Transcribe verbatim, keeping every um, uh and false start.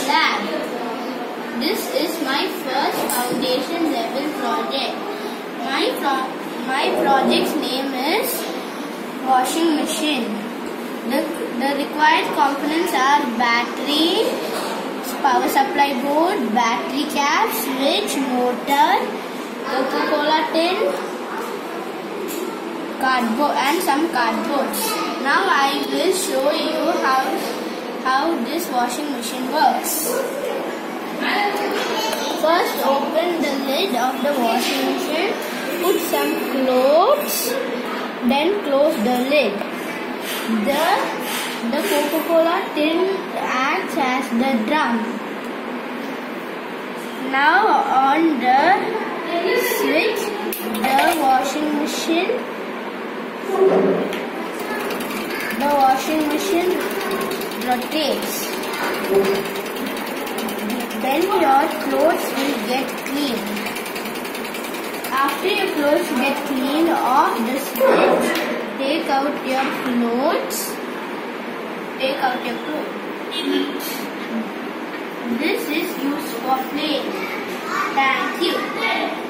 lab. This is my first foundation level project. My, pro my project's name is washing machine. The, the required components are battery, power supply board, battery cap, switch, motor, Coca-Cola tin, cardboard and some cardboards. Now I will show you how, how this washing machine works. First, open the lid of the washing machine, put some clothes, then close the lid. The, the Coca-Cola tin acts as the drum. Now on the switch, the washing machine, the washing machine rotates. Then your clothes will get clean. After your clothes get cleaned off the switch, take out your clothes. Take out your clothes. This is used for play. Thank you.